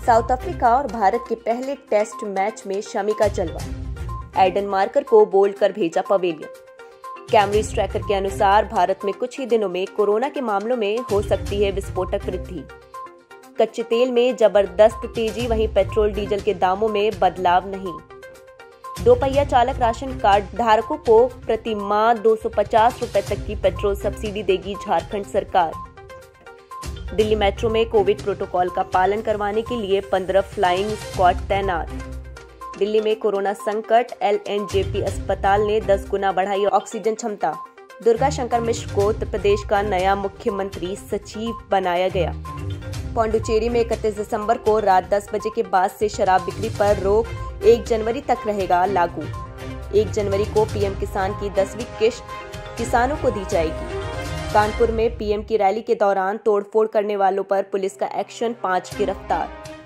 South Africa और भारत के पहले टेस्ट मैच में शमी का जलवा, एडन मार्कर को बोल्ड कर भेजा पवेलियन। कैमरीज ट्रैकर के अनुसार भारत में कुछ ही दिनों में कोरोना के मामलों में हो सकती है विस्फोटक वृद्धि। कच्चे तेल में जबरदस्त तेजी, वहीं पेट्रोल डीजल के दामों में बदलाव नहीं। दोपहिया चालक राशन कार्ड धारकों को प्रति माह 250 रुपए तक की पेट्रोल सब्सिडी देगी झारखंड सरकार। दिल्ली मेट्रो में कोविड प्रोटोकॉल का पालन करवाने के लिए 15 फ्लाइंग स्क्वाड तैनात। दिल्ली में कोरोना संकट, LNJP अस्पताल ने 10 गुना बढ़ाई ऑक्सीजन क्षमता। दुर्गा शंकर मिश्र को उत्तर प्रदेश का नया मुख्यमंत्री सचिव बनाया गया। पौंडुचेरी में 31 दिसंबर को रात 10 बजे के बाद से शराब बिक्री पर रोक 1 जनवरी तक रहेगा लागू। 1 जनवरी को पीएम किसान की 10वीं किश्त किसानों को दी जाएगी। कानपुर में पीएम की रैली के दौरान तोड़फोड़ करने वालों पर पुलिस का एक्शन, 5 गिरफ्तार।